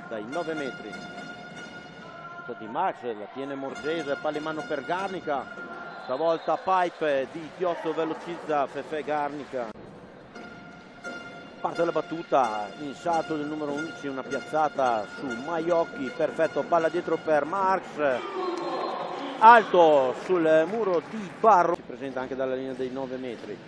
dai 9 metri. Di Max, la tiene Morgese, palla in mano per Garnica, stavolta pipe di Tiozzo, velocizza Fefè Garnica. Parte la battuta, in salto del numero 11, una piazzata su Maiocchi, perfetto, palla dietro per Marx, alto sul muro di Barro, si presenta anche dalla linea dei 9 metri.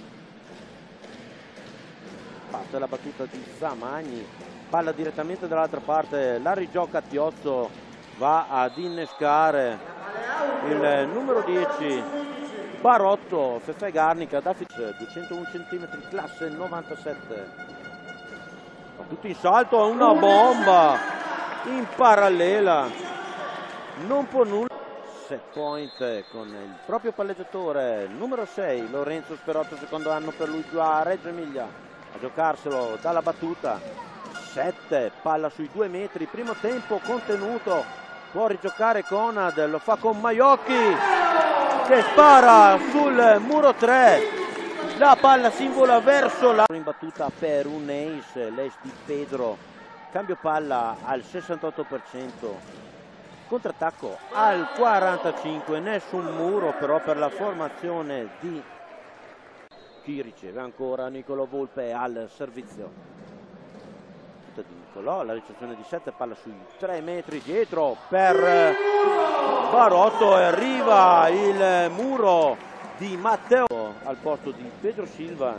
Parte la battuta di Zamagni, palla direttamente dall'altra parte, la rigioca Tiozzo, va ad innescare il numero 10 Barotto, Fefè Garnica, da 201 cm, classe 97. Tutto in salto, una bomba in parallela, non può nulla. Set point con il proprio palleggiatore numero 6 Lorenzo Sperotto, secondo anno per lui già a Reggio Emilia, a giocarselo dalla battuta. 7, palla sui 2 metri, primo tempo contenuto. Può rigiocare Conad, lo fa con Maiocchi che spara sul muro 3, la palla si invola verso la in battuta per un ace, l'ace di Pedro, cambio palla al 68%, contrattacco al 45%, nessun muro però per la formazione di chi riceve ancora Nicolò Volpe al servizio. Di Nicolò, la ricezione di 7, palla sui 3 metri dietro per Barotto e arriva il muro di Matteo al posto di Pedro Silva.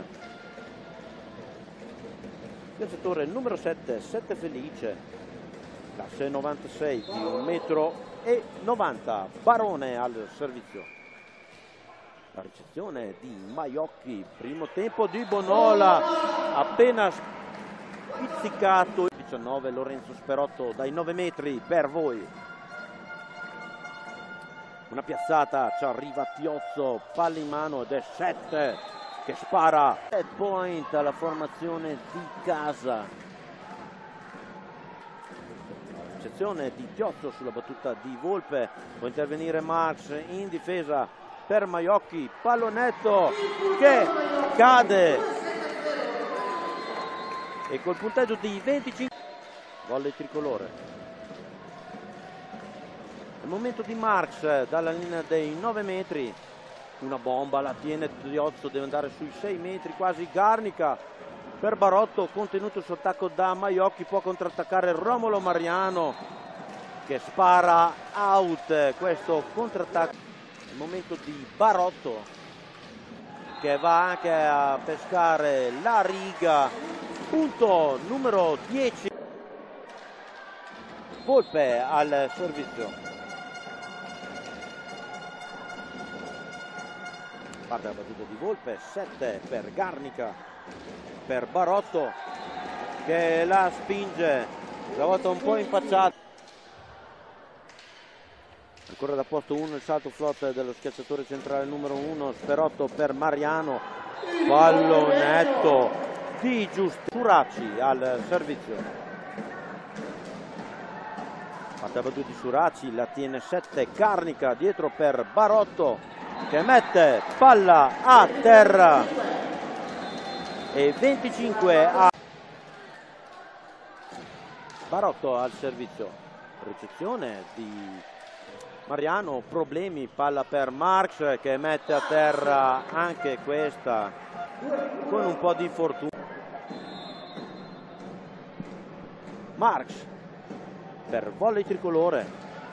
Calciatore numero 7 Felice, classe 96 di 1,90 m, Barone al servizio. La ricezione di Maiocchi, primo tempo di Bonola, appena pizzicato. 19 Lorenzo Sperotto dai 9 metri per voi. Una piazzata, ci arriva Tiozzo, palla in mano ed è 7 che spara. Set point alla formazione di casa. La ricezione di Tiozzo sulla battuta di Volpe, può intervenire Marx in difesa per Maiocchi, pallonetto che cade. E col punteggio di 25 volley tricolore. Al momento di Marx dalla linea dei 9 metri, una bomba, la tiene Tiozzo, deve andare sui 6 metri quasi. Garnica per Barotto, contenuto sul attacco da Maiocchi, può contrattaccare Romolo Mariano che spara out questo contrattacco. Al momento di Barotto che va anche a pescare la riga, punto numero 10. Volpe al servizio. Parte la battuta di Volpe, 7 per Garnica, per Barotto che la spinge, la volta un po' impacciata. Ancora da posto 1 il salto flot dello schiacciatore centrale numero 1 Sperotto per Mariano, pallonetto di Suracci al servizio. Parte la battuta di Suracci, la tiene 7 Garnica dietro per Barotto che mette palla a terra e 25 a Barotto al servizio. Ricezione di Mariano, problemi, palla per Marx che mette a terra anche questa con un po' di fortuna. Marx per volley tricolore,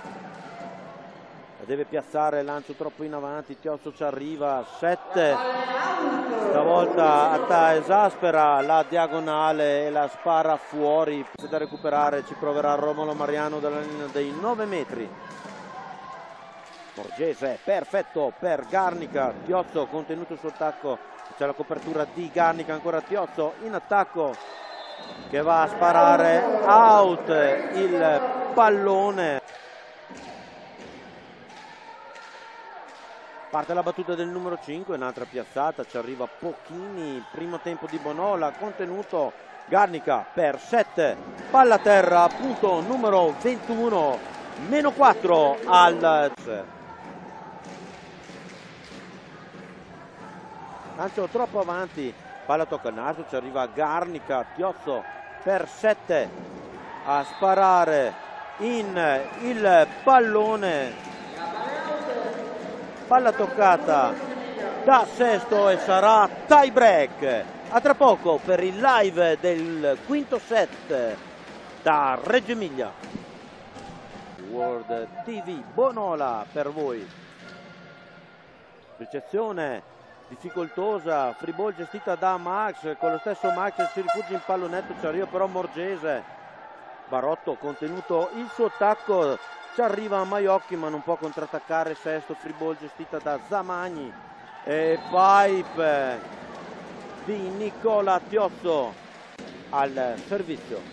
la deve piazzare, lancio troppo in avanti, Tiozzo ci arriva, 7, stavolta esaspera la diagonale e la spara fuori. C'è da recuperare, ci proverà Romolo Mariano dalla linea dei 9 metri. Morgese, perfetto per Garnica, Tiozzo contenuto sul attacco, c'è la copertura di Garnica, ancora Tiozzo in attacco che va a sparare out il pallone. Parte la battuta del numero 5, un'altra piazzata, ci arriva Pochini, primo tempo di Bonola, contenuto Garnica per 7, palla a terra, punto numero 21, meno 4 al... Lancio troppo avanti, palla tocca il naso, ci arriva Garnica, Tiozzo per 7, a sparare in il pallone, palla toccata da Sesto e sarà tie break. A tra poco per il live del quinto set da Reggio Emilia. World TV Bonola per voi. Ricezione difficoltosa, free ball gestita da Max, con lo stesso Max si rifugia in pallonetto, ci arriva però Morgese. Barotto contenuto il suo attacco, ci arriva Maiocchi ma non può contrattaccare Sesto, free ball gestita da Zamagni e pipe di Nicola Tiozzo al servizio.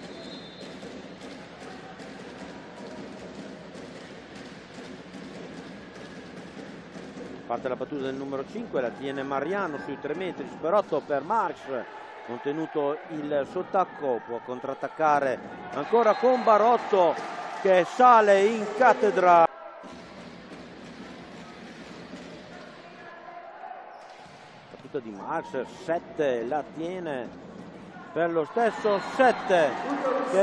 Parte la battuta del numero 5, la tiene Mariano sui 3 metri, Sperotto per Marx, contenuto il suo attacco, può contrattaccare ancora con Barotto che sale in cattedra. Battuta di Marx, 7, la tiene per lo stesso 7.